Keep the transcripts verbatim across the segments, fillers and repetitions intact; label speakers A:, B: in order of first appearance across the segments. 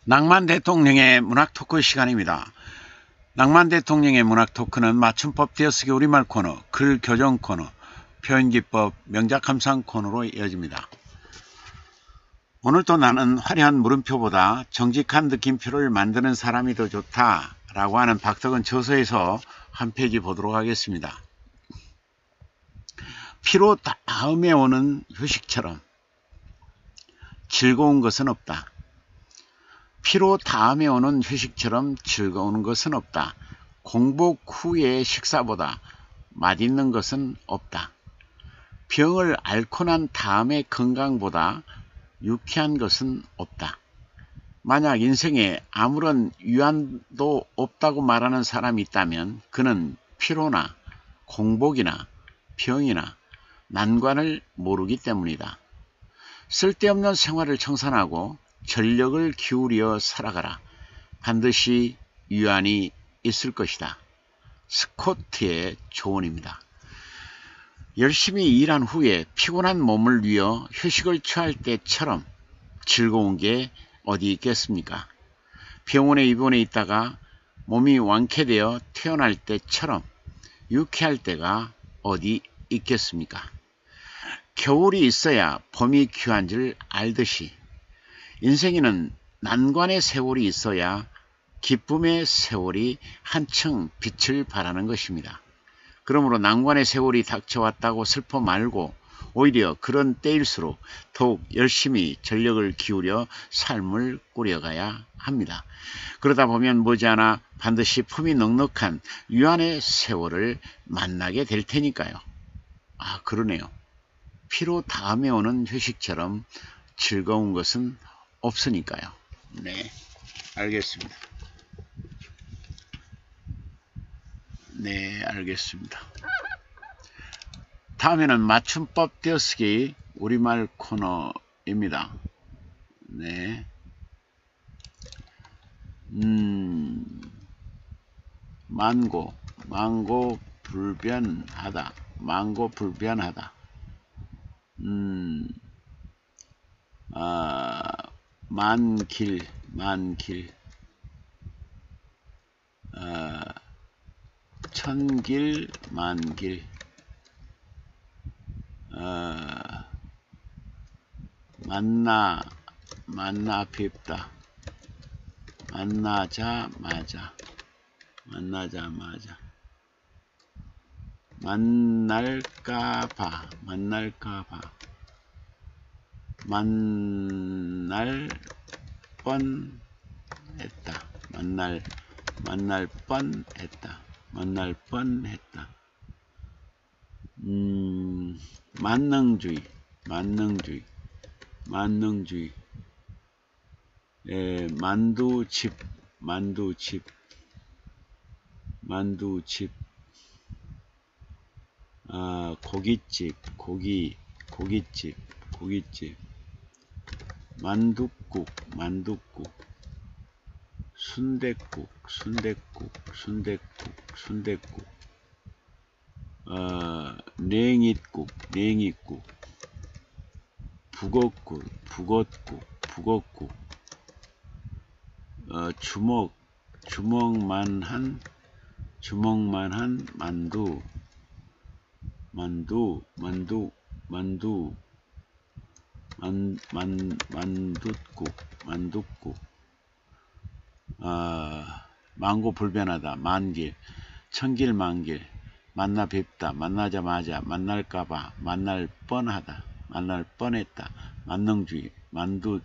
A: 낭만 대통령의 문학 토크 시간입니다. 낭만 대통령의 문학 토크는 맞춤법 띄어쓰기 우리말 코너, 글 교정 코너, 표현기법, 명작 감상 코너로 이어집니다. 오늘도 나는 화려한 물음표보다 정직한 느낌표를 만드는 사람이 더 좋다 라고 하는 박덕은 저서에서 한 페이지 보도록 하겠습니다. 피로 다음에 오는 휴식처럼 즐거운 것은 없다. 피로 다음에 오는 휴식처럼 즐거운 것은 없다. 공복 후의 식사보다 맛있는 것은 없다. 병을 앓고 난 다음의 건강보다 유쾌한 것은 없다. 만약 인생에 아무런 위안도 없다고 말하는 사람이 있다면 그는 피로나 공복이나 병이나 난관을 모르기 때문이다. 쓸데없는 생활을 청산하고 전력을 기울여 살아가라. 반드시 위안이 있을 것이다. 스코트의 조언입니다. 열심히 일한 후에 피곤한 몸을 위어 휴식을 취할 때처럼 즐거운 게 어디 있겠습니까? 병원에 입원해 있다가 몸이 완쾌되어 태어날 때처럼 유쾌할 때가 어디 있겠습니까? 겨울이 있어야 봄이 귀한 줄 알듯이 인생에는 난관의 세월이 있어야 기쁨의 세월이 한층 빛을 발하는 것입니다. 그러므로 난관의 세월이 닥쳐왔다고 슬퍼 말고 오히려 그런 때일수록 더욱 열심히 전력을 기울여 삶을 꾸려가야 합니다. 그러다 보면 머지않아 반드시 품이 넉넉한 유한의 세월을 만나게 될 테니까요. 아, 그러네요. 피로 다음에 오는 휴식처럼 즐거운 것은 없으니까요. 네, 알겠습니다. 네, 알겠습니다. 다음에는 맞춤법 띄어쓰기 우리말 코너입니다. 네. 음, 만고, 만고 불변하다, 만고 불변하다. 음, 아, 만길, 만길, 아, 천길, 만길, 아, 만나, 만나 뵙다, 만나자마자, 만나자마자, 만날까봐, 만날까봐, 만날 뻔했다, 만날, 만날 뻔했다, 만날 뻔했다. 음, 만능주의, 만능주의, 만능주의. 에, 만두집, 만두집, 만두집. 아, 고깃집, 고기, 고깃집, 고깃집. 만둣국, 만둣국. 순댓국, 순댓국, 순댓국, 순댓국. 어, 냉이국, 냉이국. 북엇국, 북엇국, 북엇국. 어, 주먹, 주먹만한, 주먹만한 만두, 만두, 만두, 만두, 만, 만, 만둣국, 만둣국. 아, 만고 불변하다, 만길, 천길 만길, 만나 뵙다, 만나자마자, 만날까봐, 만날 뻔하다, 만날 뻔했다, 만능주의, 만두,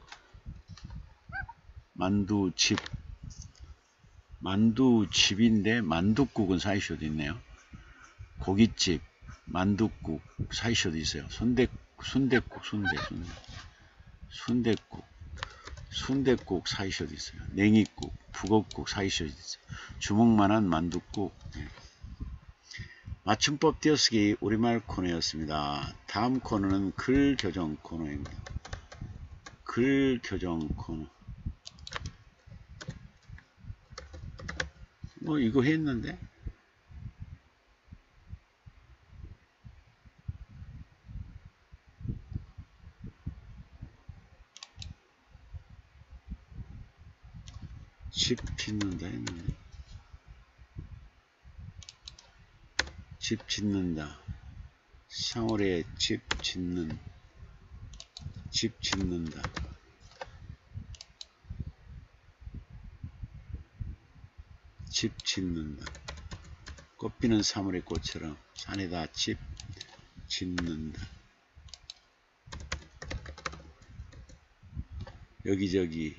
A: 만두집, 만두집인데 만둣국은 사이쇼도 있네요. 고깃집, 만둣국 사이쇼도 있어요. 순대, 순댓국, 순대, 순대, 순댓국, 순댓국 사이쇼도 있어요. 냉이국, 북엇국 사이쇼도 있어요. 주먹만한 만둣국. 네. 맞춤법 띄어쓰기 우리말 코너였습니다. 다음 코너는 글 교정 코너입니다. 글 교정 코너. 뭐 이거 했는데 재밌네. 집 짓는다. 상월에 집 짓는, 집 짓는다. 집 짓는다. 꽃피는 사물의 꽃처럼 산에다 집 짓는다. 여기저기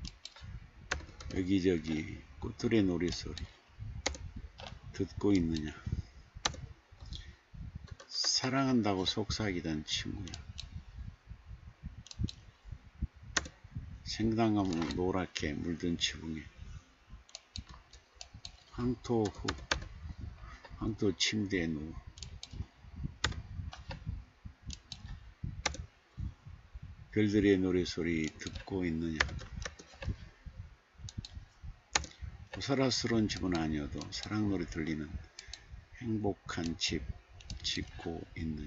A: 여기저기 꽃들의 노래소리 듣고 있느냐. 사랑한다고 속삭이던 친구야. 생당감으로 노랗게 물든 지붕에 황토 후 황토 침대에 누워 별들의 노래소리 듣고 있느냐. 호사라스러운 집은 아니어도 사랑 노래 들리는 행복한 집 짓고 있느냐.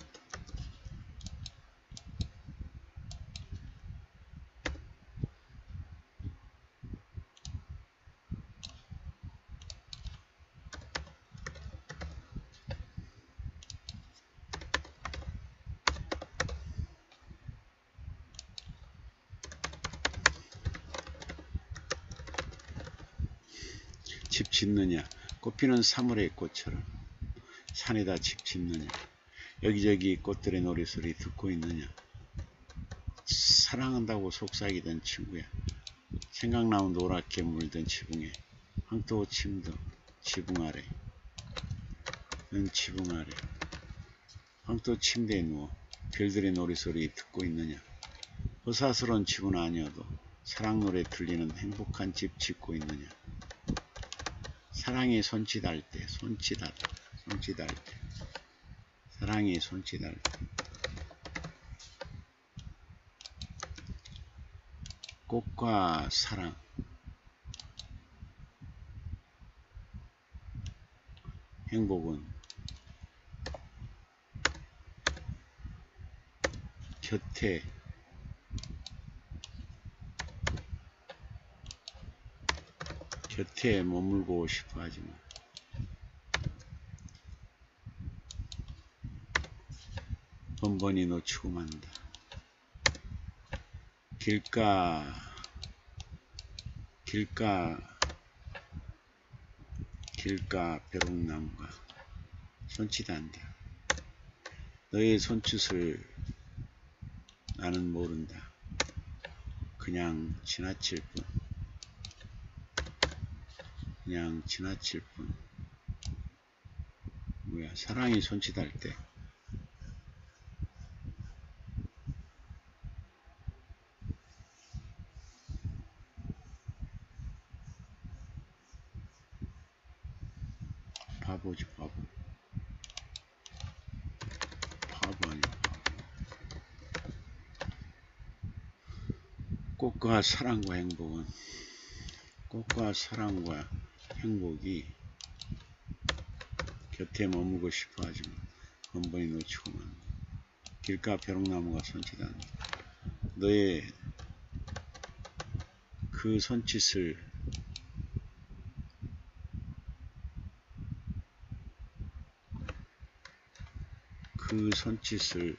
A: 집 짓느냐. 꽃피는 사물의 꽃처럼 산에다 집 짓느냐. 여기저기 꽃들의 노래소리 듣고 있느냐. 사랑한다고 속삭이던 친구야. 생각나면 노랗게 물든 지붕에 황토 침도 지붕 아래 는 지붕 아래 황토 침대에 누워 별들의 노래소리 듣고 있느냐. 호사스러운 집은 아니어도 사랑 노래 들리는 행복한 집 짓고 있느냐. 사랑이 손짓할 때 손짓할 손짓할 때 사랑이 손짓할 때 꽃과 사랑 행복은 곁에 곁에 머물고 싶어 하지만 번번이 놓치고 만다. 길가 길가 길가 벼룩나무가 손짓한다. 너의 손짓을 나는 모른다. 그냥 지나칠 뿐. 그냥 지나칠 뿐. 뭐야, 사랑이 손짓할 때 바보지 바보. 바보 아니야 바보. 꽃과 사랑과 행복은 꽃과 사랑과 행복이 곁에 머물고 싶어 하지만 번번이 놓치고만 길가 벼룩나무가 손짓한다. 너의 그 손짓을 그 손짓을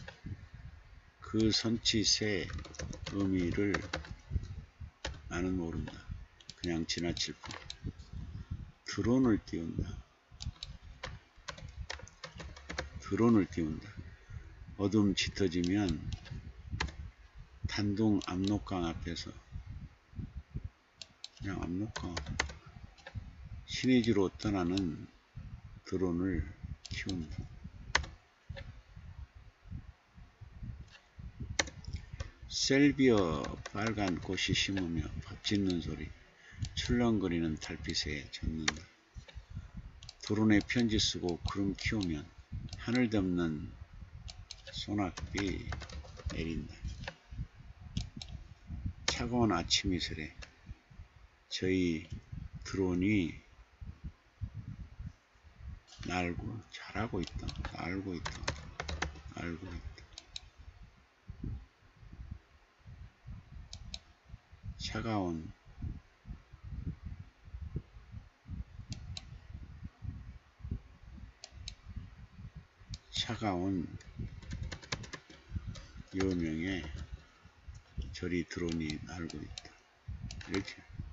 A: 그 손짓의 의미를 나는 모른다. 그냥 지나칠 뿐. 드론을 띄운다. 드론을 띄운다. 어둠 짙어지면 단둥 압록강 앞에서 그냥 압록강 신의지로 떠나는 드론을 키운다. 셀비어 빨간 꽃이 심으며 밥 짓는 소리 출렁거리는 달빛에 젖는다. 드론에 편지 쓰고 구름 키우면 하늘 덮는 소낙비 내린다. 차가운 아침 이슬에 저희 드론이 날고 잘하고 있다. 날고 있다. 날고 있다. 차가운 차가운 요명에 저리 드론이 날고 있다. 이렇게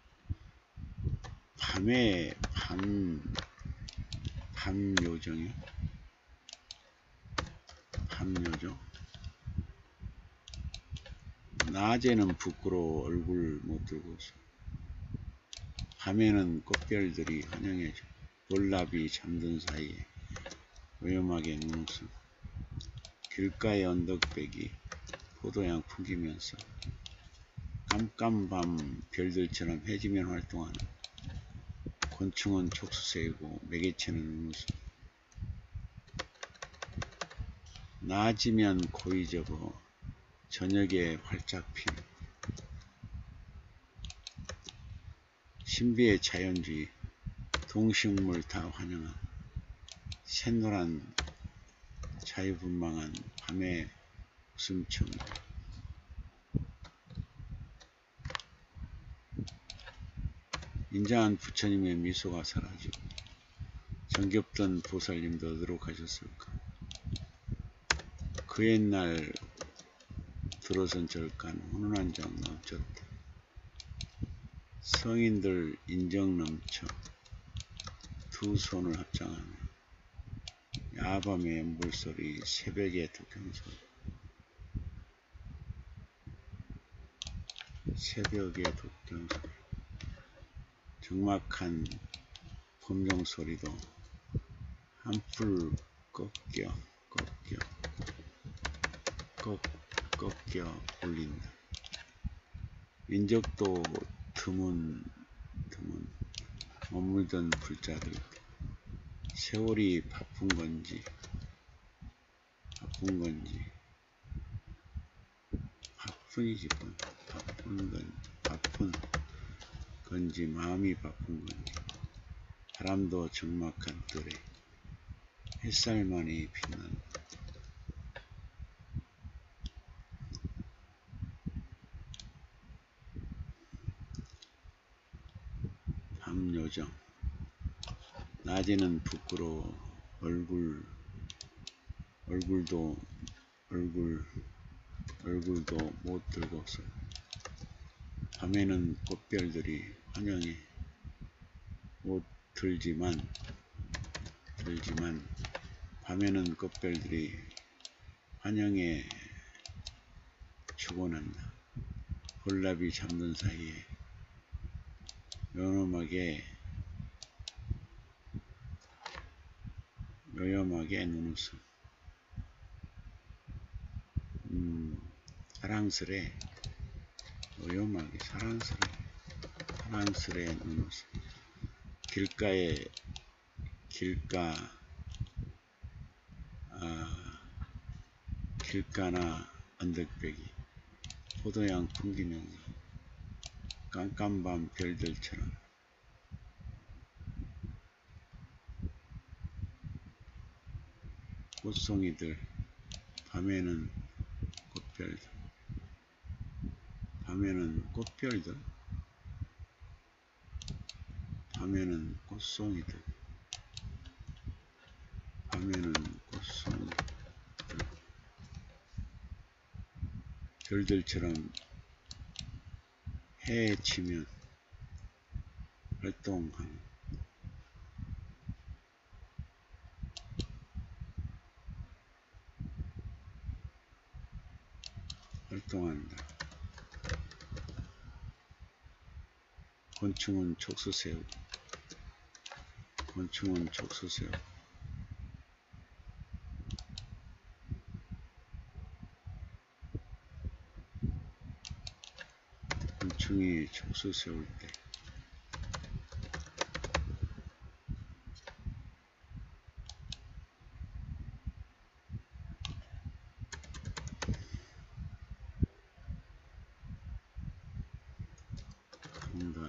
A: 밤에 밤 밤요정이요. 밤요정. 낮에는 부끄러워 얼굴 못 들고서 밤에는 꽃별들이 환영해줘. 볼나비 잠든 사이에 위험하게 눈웃음. 길가의 언덕배기 포도향 풍기면서 깜깜밤 별들처럼 해지면 활동하는 곤충은 촉수새고 매개체는 눈웃음. 낮이면 고이 접어 저녁에 활짝 피는 신비의 자연주의 동식물 다 환영한 샛노란 자유분방한 밤의 웃음청. 인자한 부처님의 미소가 사라지고 정겹던 보살님도 어디로 가셨을까. 그 옛날 들어선 절간 훈훈한 정 넘쳤다. 성인들 인정 넘쳐 두 손을 합장하며 야밤의 물소리 새벽의 독경소리 새벽의 독경소리 적막한 검정소리도 한풀 꺾여 꺾여 꺾, 꺾여 울린다. 인적도 드문 드문 머물던 불자들 세월이 바쁜 건지 바쁜 건지 바쁜이지 바쁜 건 바쁜 건지 마음이 바쁜 건지 바람도 적막한 뜰에 햇살만이 빛난다. 밤요정 낮에는 부끄러워 얼굴 얼굴도 얼굴 얼굴도 못 들고서 밤에는 꽃별들이 환영해 못 들지만 들지만 밤에는 꽃별들이 환영해 축원한다. 볼나비 잠든 사이에 요염하게 요염하게 눈웃음. 음, 사랑스레 요염하게 사랑스레 사랑스레 눈웃음. 길가에 길가 아, 길가나 언덕배기 포도향 풍기면서 깜깜밤 별들처럼 꽃송이들 밤에는 꽃별들 밤에는 꽃별들 밤에는 꽃송이들 밤에는 꽃송이들 별들처럼 해에 치면 활동하는 활동한다. 곤충은 촉수새우 곤충은 촉수새우 곤충이 촉수 세울 때 뭔가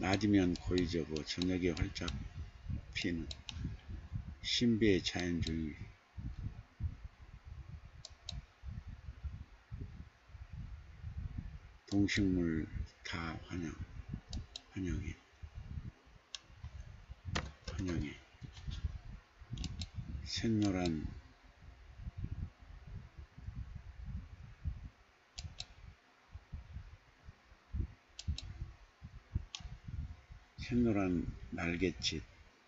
A: 낮이면 고이 접어 저녁에 활짝 피는 신비의 자연주의. 동식물 다 환영, 환영해, 환영해. 샛노란 샛노란 날갯짓.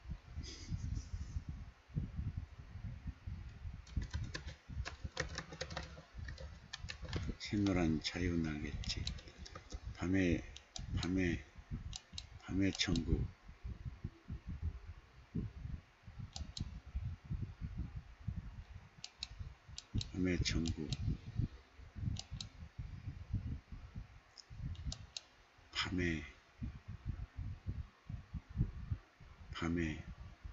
A: 샛노란 자유 날갯짓. 밤에 밤에 밤의 천국. 밤의 천국. 밤에 밤에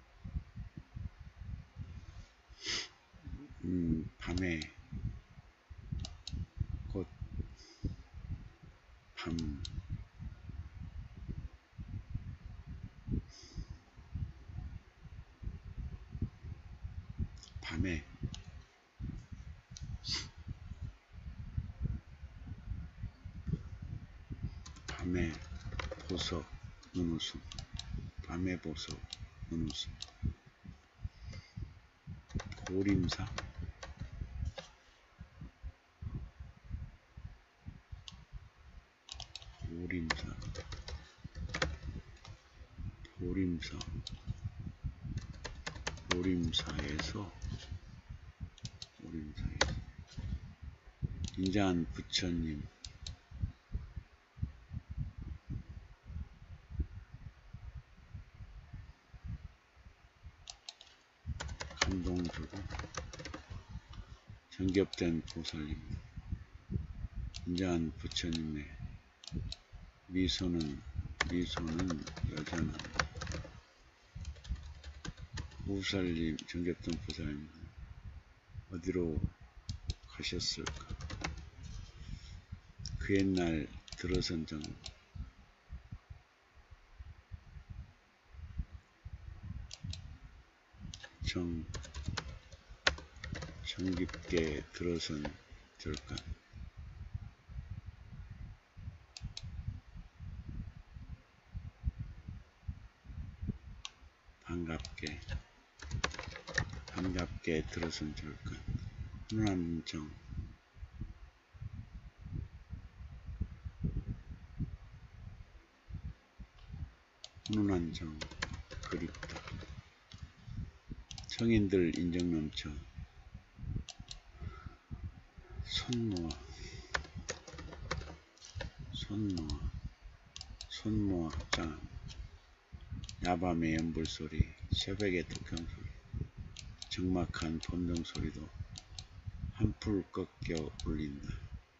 A: 음 밤에 곧 밤 밤에 밤에 보석 눈웃음. 밤에 보석 눈웃음. 고림사. 고림사. 고림사. 고림사에서 고림사에서 인자한 부처님. 감동 주고 정겹된 보살님. 인자한 부처님의 미소는 미소는 여전한. 보살님, 정겹된 보살님 어디로 가셨을까? 그 옛날 들어선 정 정, 정깊게 들어선 절간. 반갑게 반갑게 들어선 절간. 훈훈한 정. 훈훈한 정 그립다. 성인들 인정 넘쳐. 손 모아 손 모아 손 모아 합장함. 야밤의 연불소리, 새벽의 득형소리, 적막한 본등소리도 한풀 꺾여 울린다.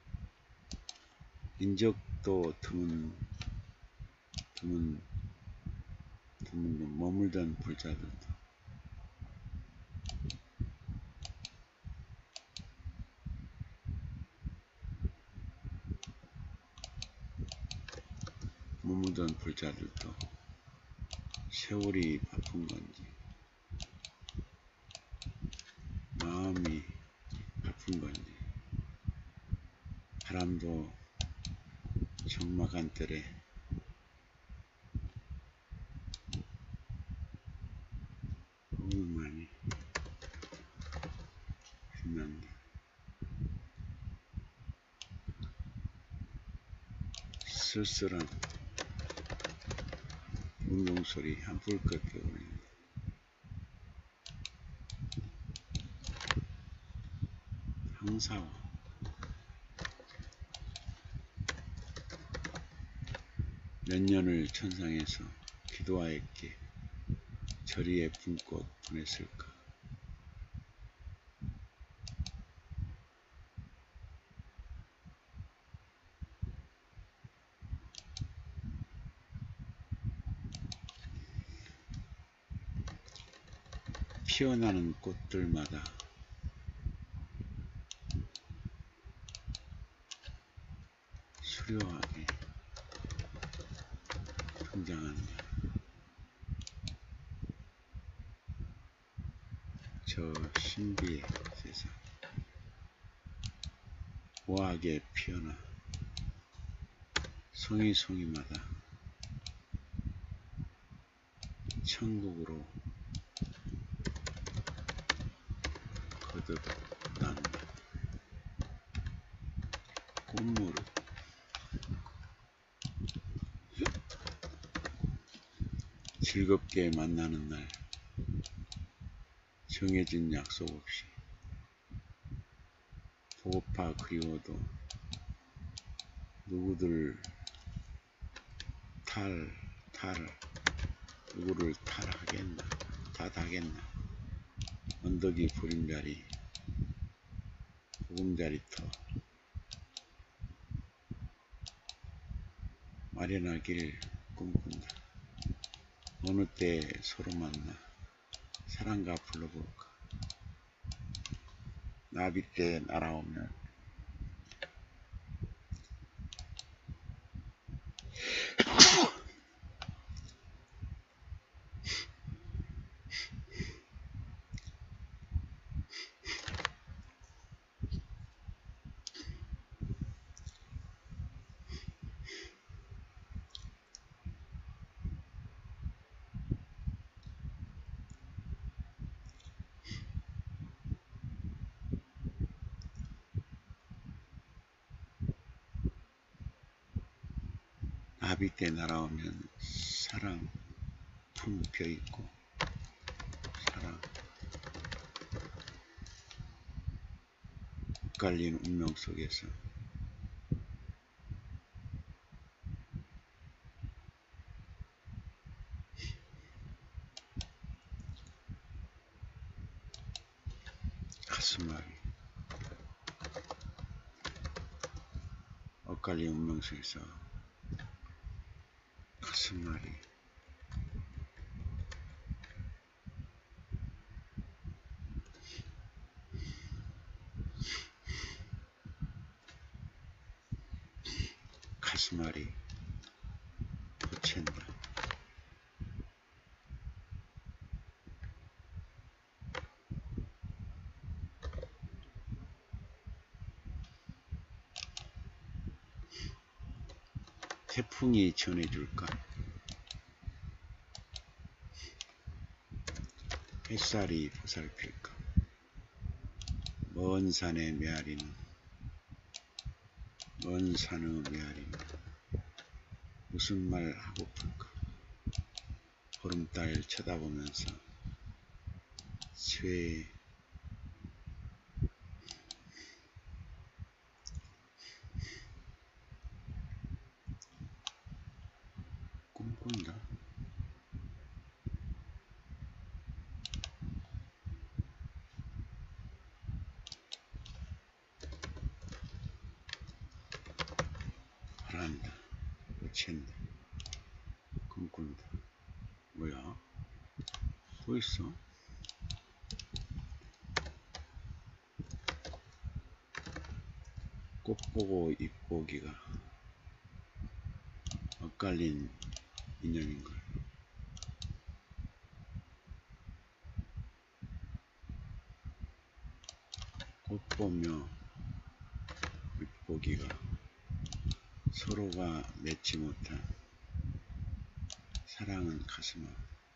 A: 인적도 드문 드문 드문 머물던 불자들도 머물던 불자들도 세월이 바쁜 건지 마음이 바쁜 건지 바람도 적막한 뜰에 너무 많이 빛난다. 쓸쓸한 운동소리 한풀 꺾여 울린다. 항사와 몇 년을 천상에서 기도하였기에 저리에 품꽃 보냈을까. 피어나는 꽃들마다 수려하게 성장한다. 저 신비의 세상, 우아하게 피어나 송이송이마다 천국으로 거듭난다. 꽃무릇 즐겁게 만나는 날, 정해진 약속 없이 보고파 그리워도 누구들 탈, 탈, 누구를 탈하겠나, 탓하겠나. 언덕이 보림자리, 보금자리터 마련하길 꿈꾼다. 어느 때 서로 만나 사랑가 불러볼까. 나비 때 날아오면 나비 때 날아오면 사랑 품 펴있고 사랑 엇갈린 운명 속에서 가슴앓이 엇갈린 운명 속에서 가슴앓이 가슴앓이 보챈다. 태풍이 전해줄까. 햇살이 보살필까. 먼 산의 메아리는 먼 산의 메아리는 무슨 말 하고플까. 보름달 쳐다보면서 쇠 꿈꾼다. 바란다. 보챈다. 꿈꾼다. 뭐야? 또 있어? 꽃보고 잎보기가 엇갈린 인연인걸. 꽃보며 잎보기가 서로가 맺지 못한 사랑은 가슴아.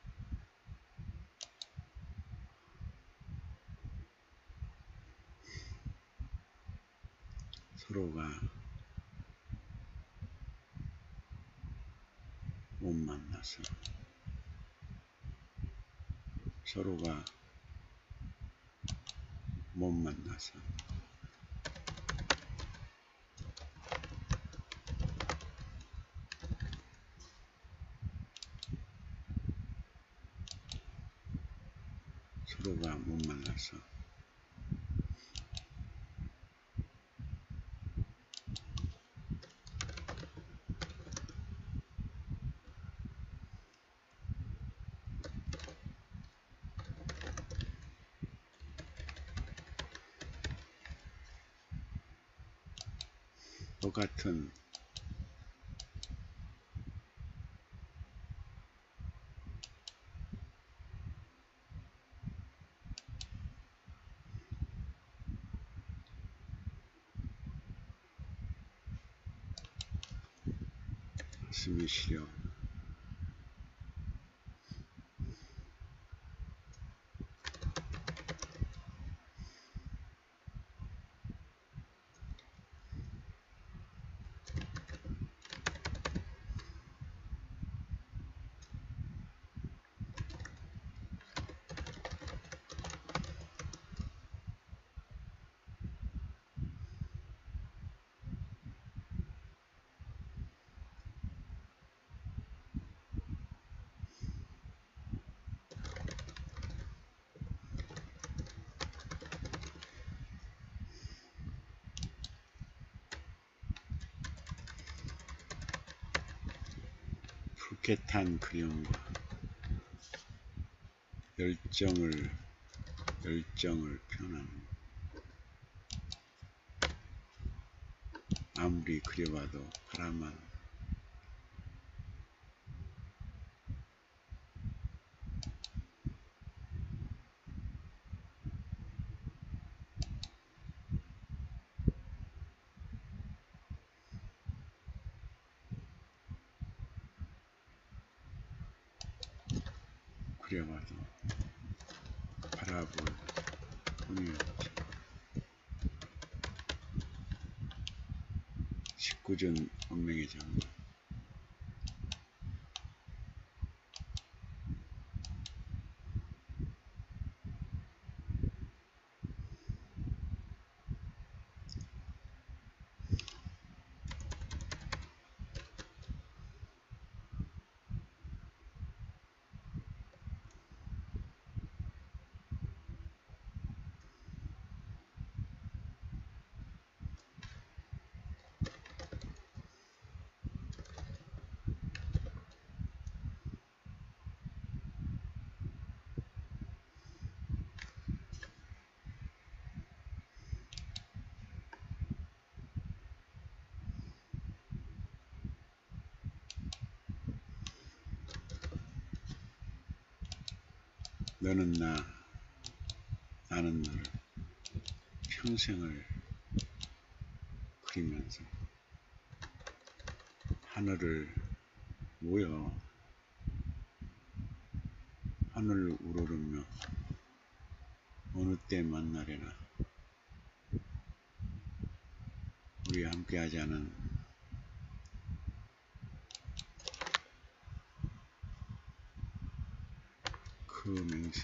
A: 서로가 못 만나서 서로가 못 만나서 서로가 못 만나서 똑같은 말씀의 시력, 푸켓한 그림과 열정을 열정을 표현하는, 아무리 그려봐도 바라만 그려봐도 바라볼 뿐이 없지. 십구 전 운명의 장관, 너는 나, 나는 너를 평생을 그리면서 하늘을 모여 하늘을 우러르며 어느 때 만나려나 우리 함께하지 않은 그 맹세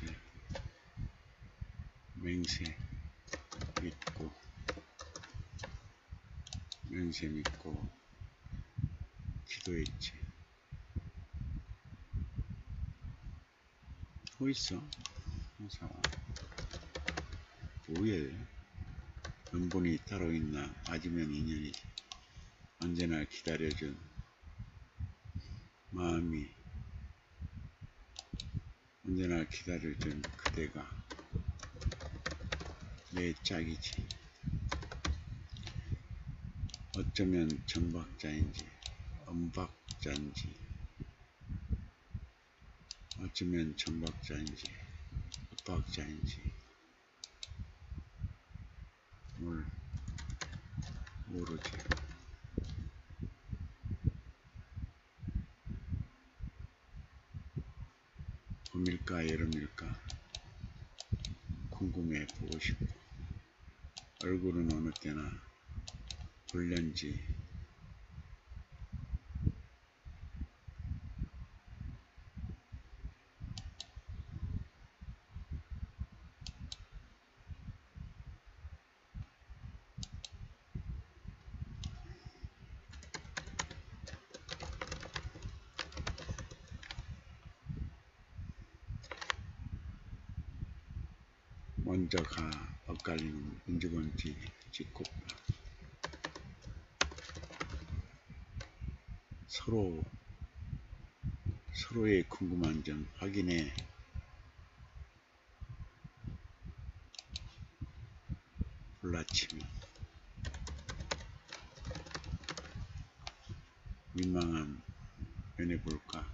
A: 맹세 믿고 맹세 믿고 기도했지. 뭐 있어? 항상 뭐해? 근본이 따로 있나? 맞으면 인연이지. 언제나 기다려준 마음이, 언제나 기다려준 그대가 내 짝이지. 어쩌면 정박자인지 엄박자인지, 어쩌면 정박자인지 엇박자인지 뭘 모르지. 봄일까 여름일까 궁금해 보고 싶고, 얼굴은 어느 때나 불련지 먼저 가 엇갈리는 인주번지 찍고봐. 서로 서로의 궁금한 점 확인해. 불라치면 민망함 면해볼까.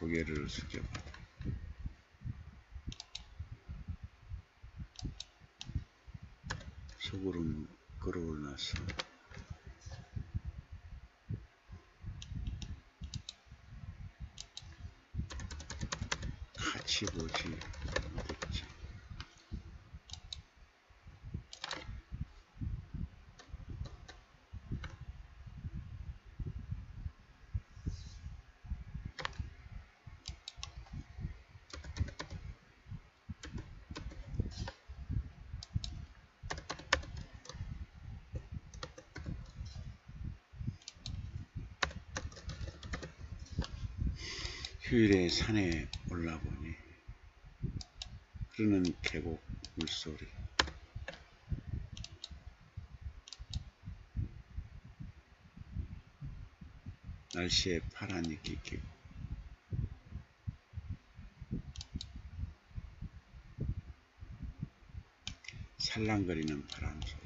A: 고개를 숙여봐. 속으로 끌어올라서 같이 보지 어딨지. 휴일에 산에 올라보니 흐르는 계곡 물소리, 날씨에 파란 이끼 끼고 살랑거리는 바람 소리.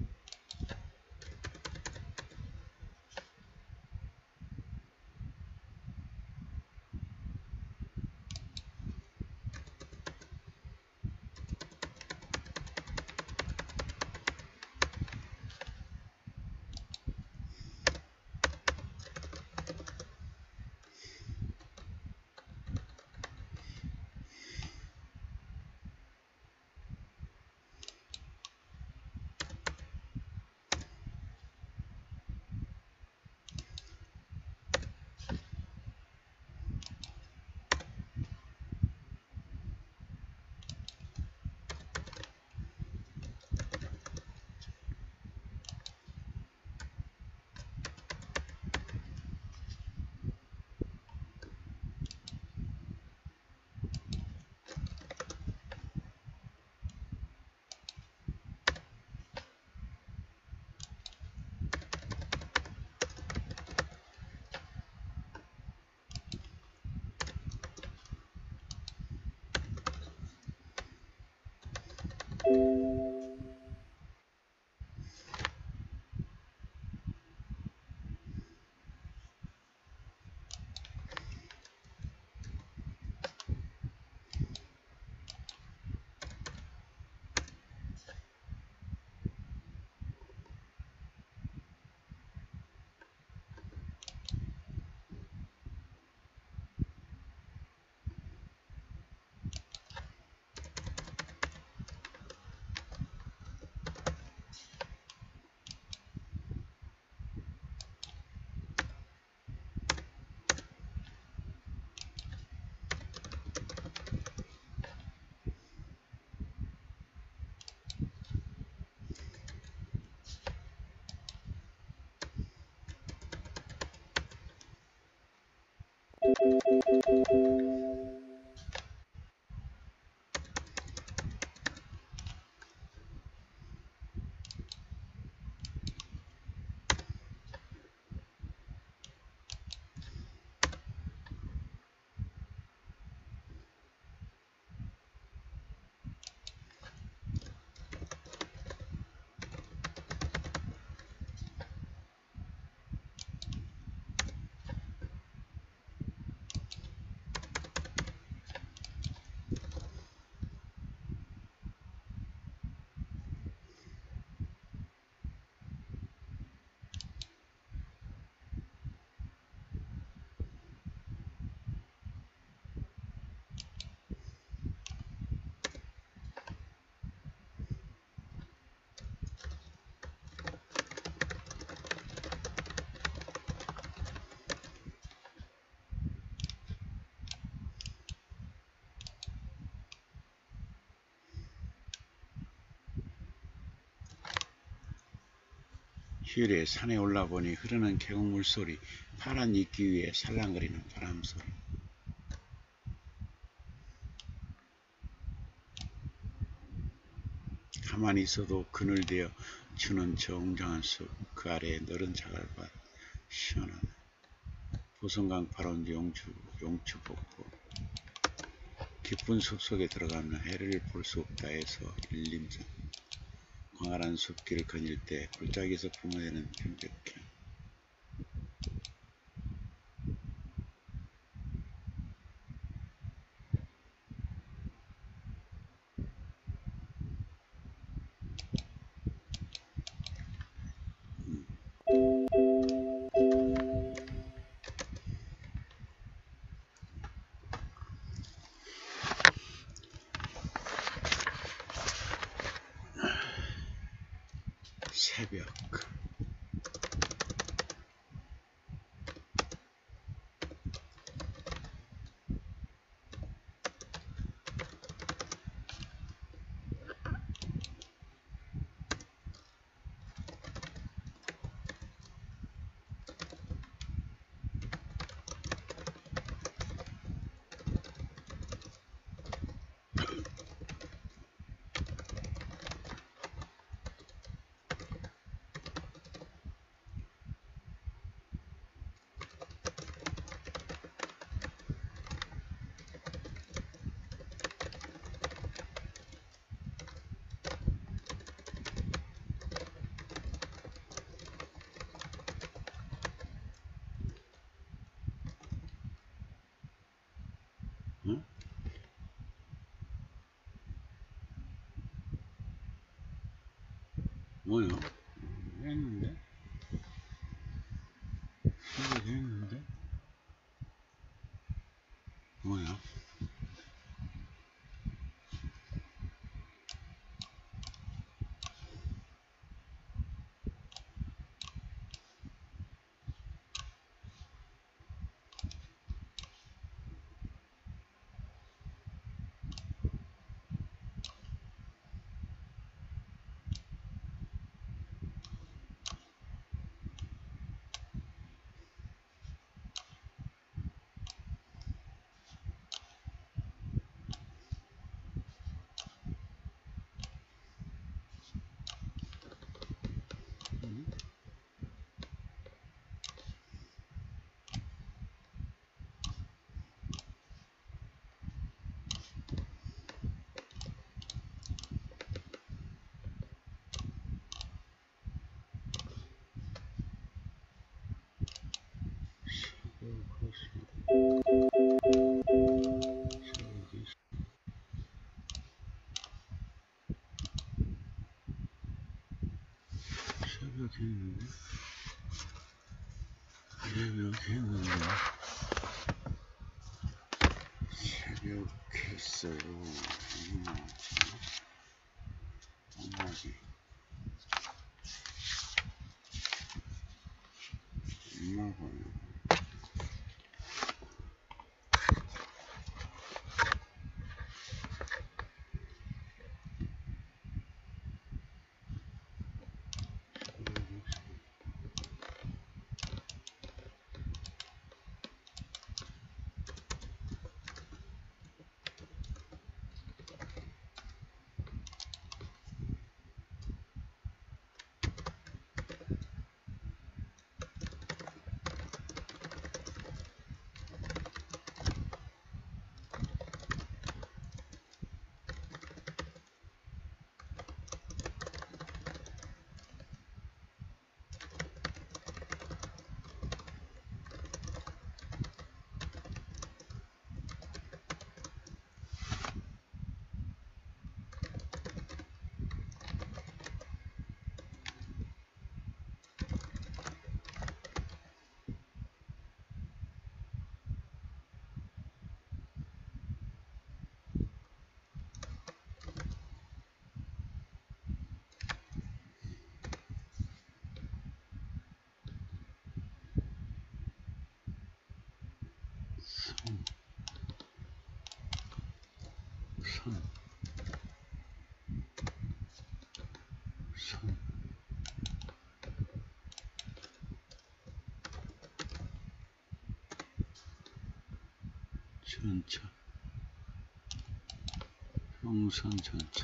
A: 휴일에 산에 올라보니 흐르는 계곡 물소리, 파란 이끼 위에 살랑거리는 바람소리. 가만히 있어도 그늘되어 주는 저 웅장한 숲, 그 아래에 너른 자갈밭, 시원하다. 보성강 바로 용주, 용추폭포. 깊은 숲속에 들어가면 해를 볼 수 없다 해서 일림산. 광활한 숲길을 거닐 때 골짜기에서 뿜어내는 편백향. 새벽. 응? 뭐야? 했는데? 새벽 했는데? 뭐야? 응? 새벽 했는데? 새벽 했는데? 새벽 했어요. 엄마, 엄마지. 엄마가 선, 선, 선, 전차, 평선 전차.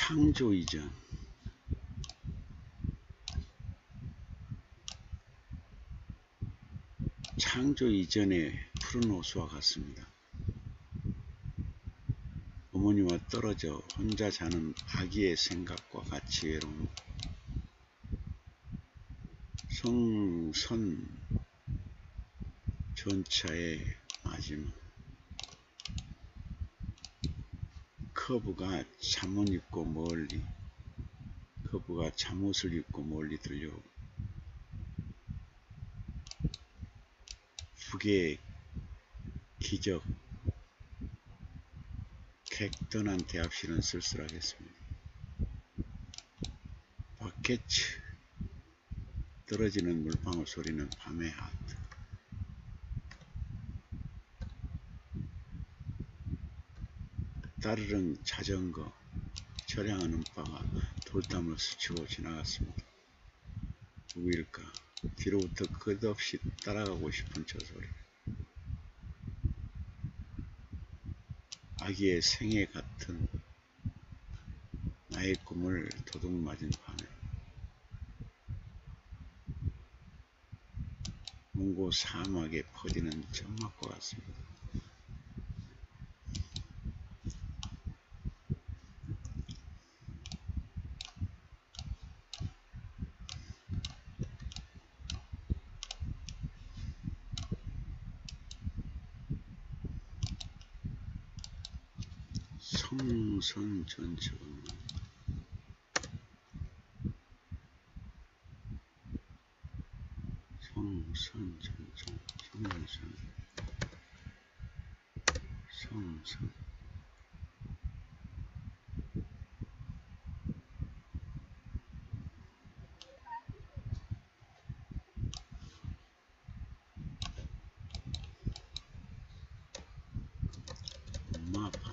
A: 창조 이전. 창조 이전의 푸른 호수와 같습니다. 어머니와 떨어져 혼자 자는 아기의 생각과 같이 외로움. 성선 전차의 마지막. 커브가 잠옷 입고 멀리 커브가 잠옷을 입고 멀리 들려오고 북의 기적 객던한 대합실은 쓸쓸하겠습니다. 바켓츠 떨어지는 물방울 소리는 밤의 하트. 따르릉 자전거 철양하는 바가 돌담을 스치고 지나갔습니다. 누구일까? 뒤로부터 끝없이 따라가고 싶은 저 소리. 아기의 생애 같은 나의 꿈을 도둑맞은 밤에 몽고 사막에 퍼지는 점막과 같습니다. 성선 전체 성선 전체 성선 성선 엄마 아빠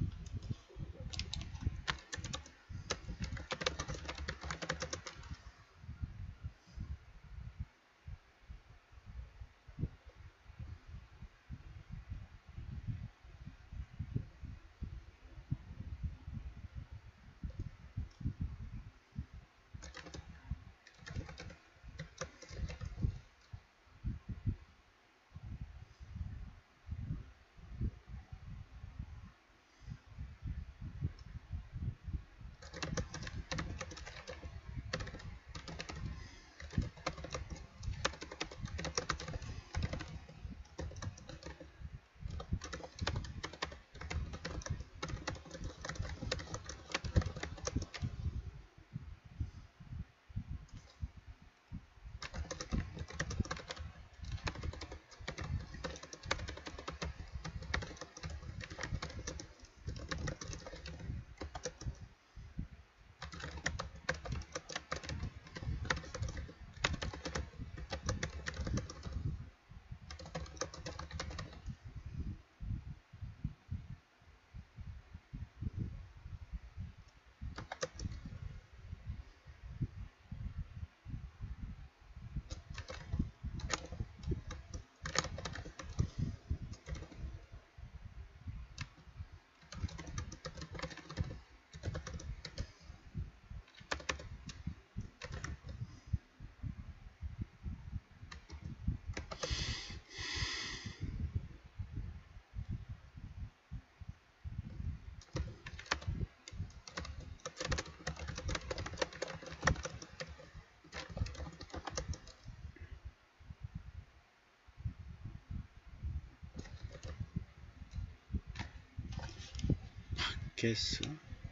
A: 게스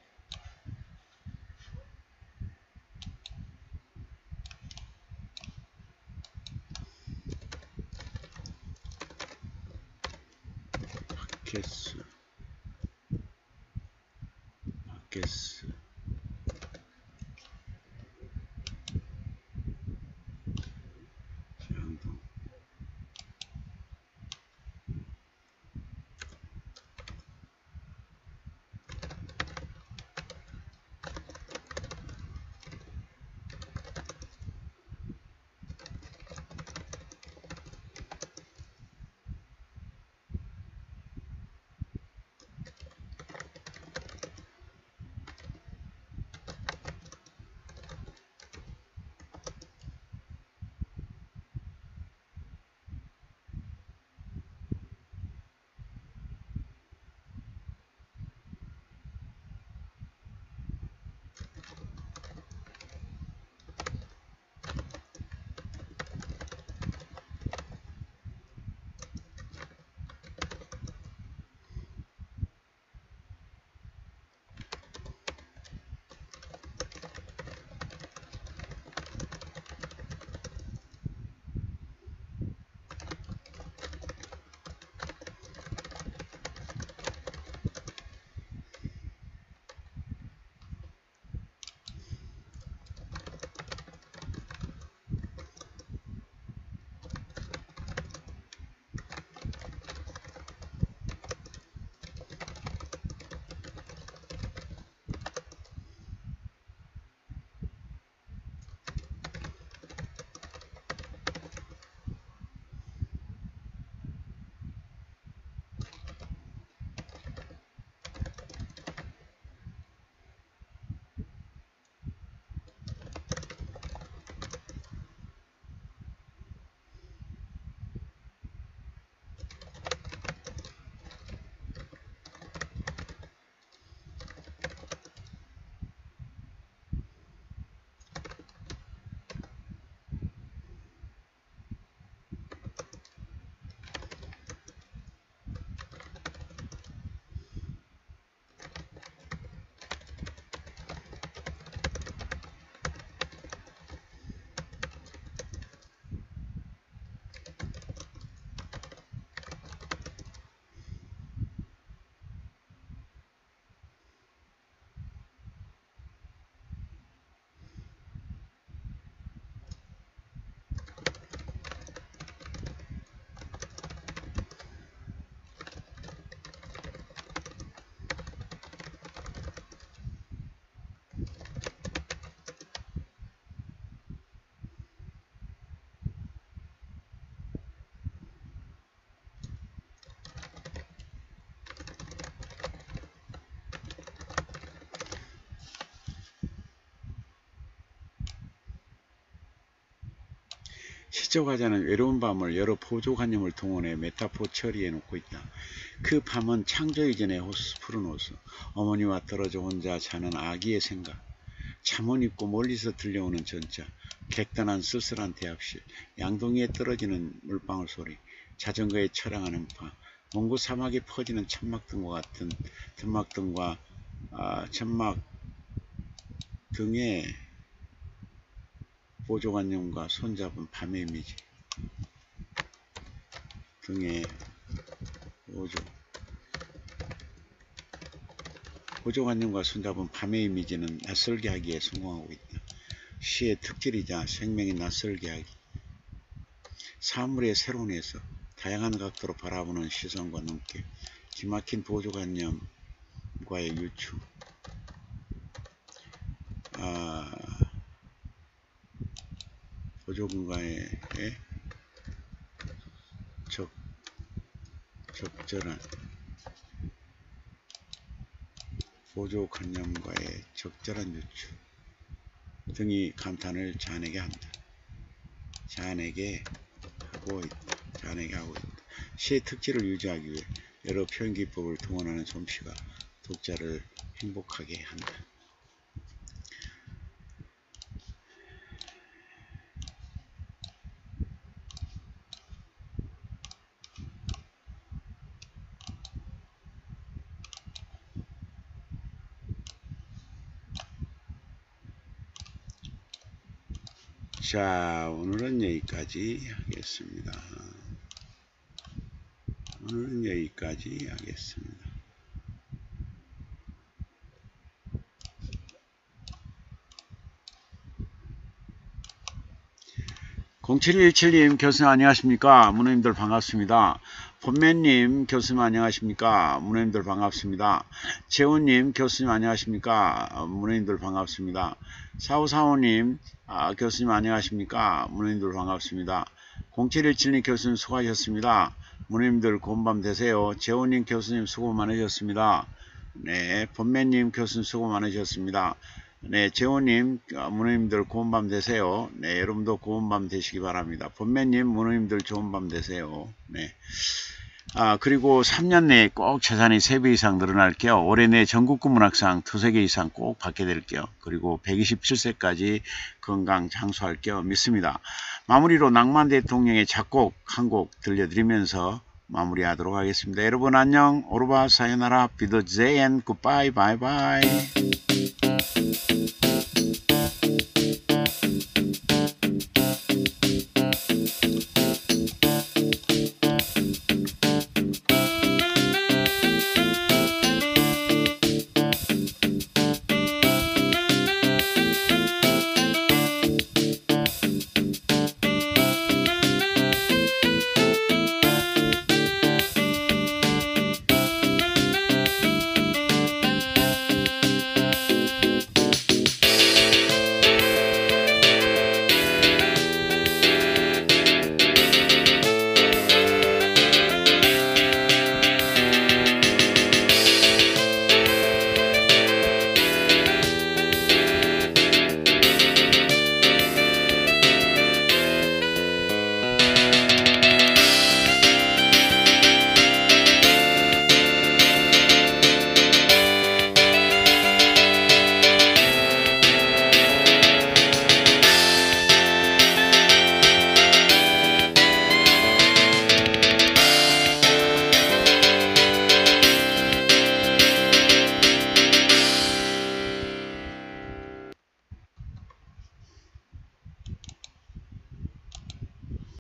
A: 바켓스 바켓스 장동 시적화자는 외로운 밤을 여러 포조관념을 동원해 메타포 처리해 놓고 있다. 그 밤은 창조 이전의 호스프르노스, 어머니와 떨어져 혼자 자는 아기의 생각, 잠옷 입고 멀리서 들려오는 전차, 객단한 쓸쓸한 대합실, 양동이에 떨어지는 물방울 소리, 자전거에 처량하는 파, 먼 곳 사막에 퍼지는 천막등과 같은 천막등과 아, 천막 등의 보조관념과 손잡은 밤의 이미지 등의 보조 보조관념과 손잡은 밤의 이미지는 낯설게 하기에 성공하고 있다. 시의 특질이자 생명이 낯설게 하기, 사물의 새로운 해석, 다양한 각도로 바라보는 시선과 눈길, 기막힌 보조관념과의 유추, 아, 보조관과의 적, 적절한 보조관념과의 적절한 유추 등이 감탄을 자아내게 한다. 자아내게 하고 있다. 자아내게 하고 있다. 시의 특질을 유지하기 위해 여러 표현기법을 동원하는 솜씨가 독자를 행복하게 한다. 자, 오늘은 여기까지 하겠습니다. 오늘은 여기까지 하겠습니다. 공칠일칠님 교수님 안녕하십니까? 문호님들 반갑습니다. 본매님 교수님 안녕하십니까? 문호님들 반갑습니다. 재훈님 교수님 안녕하십니까? 문호님들 반갑습니다. 사오사오님 아, 교수님 안녕하십니까? 문호님들 반갑습니다. 공칠일칠님 교수님 수고하셨습니다. 문호님들 고운 밤 되세요. 재훈님 교수님 수고 많으셨습니다. 네, 본매님 교수님 수고 많으셨습니다. 네, 재호님, 문호님들 고운 밤 되세요. 네, 여러분도 고운 밤 되시기 바랍니다. 본매님, 문호님들 좋은 밤 되세요. 네. 아, 그리고 삼 년 내에 꼭 재산이 세 배 이상 늘어날게요. 올해 내 전국구 문학상 두세 개 이상 꼭 받게 될게요. 그리고 백이십칠 세까지 건강 장수할게요. 믿습니다. 마무리로 낭만 대통령의 작곡 한 곡 들려드리면서 마무리하도록 하겠습니다. 여러분 안녕, 오르바 사요나라 비더제엔 굿바이 바이바이.